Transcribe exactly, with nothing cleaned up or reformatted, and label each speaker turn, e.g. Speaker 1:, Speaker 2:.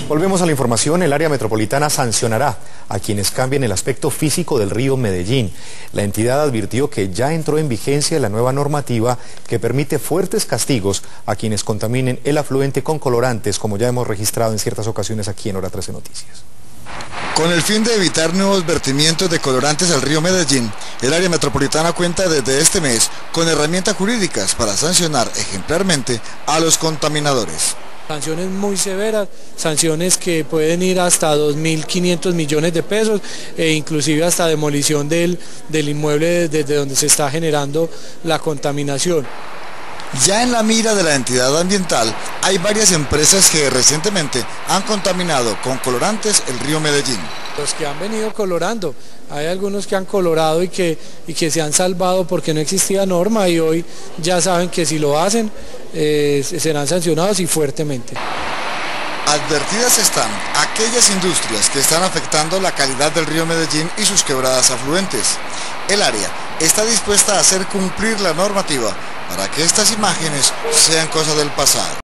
Speaker 1: Volvemos a la información. El área metropolitana sancionará a quienes cambien el aspecto físico del río Medellín. La entidad advirtió que ya entró en vigencia la nueva normativa que permite fuertes castigos a quienes contaminen el afluente con colorantes, como ya hemos registrado en ciertas ocasiones aquí en Hora trece Noticias.
Speaker 2: Con el fin de evitar nuevos vertimientos de colorantes al río Medellín, el área metropolitana cuenta desde este mes con herramientas jurídicas para sancionar ejemplarmente a los contaminadores.
Speaker 3: Sanciones muy severas, sanciones que pueden ir hasta dos mil quinientos millones de pesos e inclusive hasta demolición del, del inmueble desde donde se está generando la contaminación.
Speaker 2: Ya en la mira de la entidad ambiental hay varias empresas que recientemente han contaminado con colorantes el río Medellín.
Speaker 3: Los que han venido colorando, hay algunos que han colorado y que, y que se han salvado porque no existía norma y hoy ya saben que si lo hacen eh, serán sancionados y fuertemente.
Speaker 2: Advertidas están aquellas industrias que están afectando la calidad del río Medellín y sus quebradas afluentes. El área está dispuesta a hacer cumplir la normativa para que estas imágenes sean cosa del pasado.